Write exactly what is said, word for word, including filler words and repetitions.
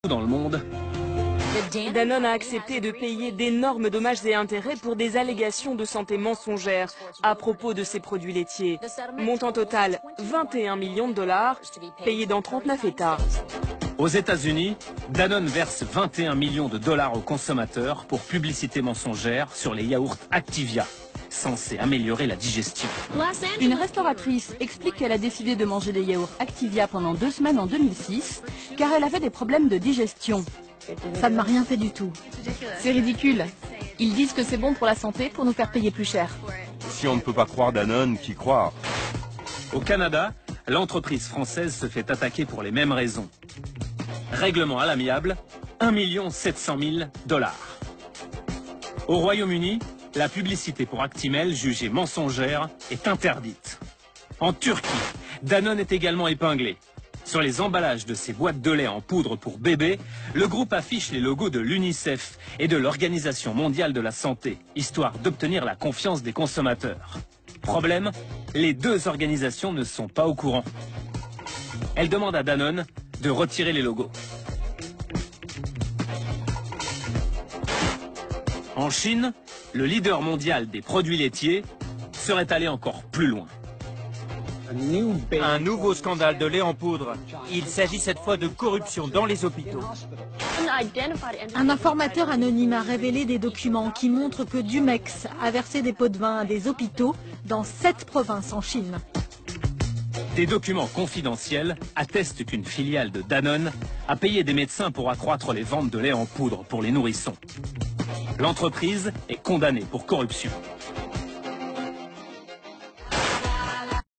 dans le monde. Danone a accepté de payer d'énormes dommages et intérêts pour des allégations de santé mensongères à propos de ses produits laitiers. Montant total vingt et un millions de dollars, payés dans trente-neuf États. Aux États-Unis, Danone verse vingt et un millions de dollars aux consommateurs pour publicité mensongère sur les yaourts Activia, censés améliorer la digestion. Une restauratrice explique qu'elle a décidé de manger des yaourts Activia pendant deux semaines en deux mille six, car elle avait des problèmes de digestion. Ça ne m'a rien fait du tout. C'est ridicule. Ils disent que c'est bon pour la santé pour nous faire payer plus cher. Si on ne peut pas croire Danone, qui croire? Au Canada, l'entreprise française se fait attaquer pour les mêmes raisons. Règlement à l'amiable, un million sept cent mille dollars. Au Royaume-Uni, la publicité pour Actimel, jugée mensongère, est interdite. En Turquie, Danone est également épinglé. Sur les emballages de ses boîtes de lait en poudre pour bébés, le groupe affiche les logos de l'UNICEF et de l'Organisation mondiale de la santé, histoire d'obtenir la confiance des consommateurs. Problème, les deux organisations ne sont pas au courant. Elles demandent à Danone de retirer les logos. En Chine, le leader mondial des produits laitiers serait allé encore plus loin. Un nouveau scandale de lait en poudre. Il s'agit cette fois de corruption dans les hôpitaux. Un informateur anonyme a révélé des documents qui montrent que Dumex a versé des pots de vin à des hôpitaux dans sept provinces en Chine. Des documents confidentiels attestent qu'une filiale de Danone a payé des médecins pour accroître les ventes de lait en poudre pour les nourrissons. L'entreprise est condamnée pour corruption.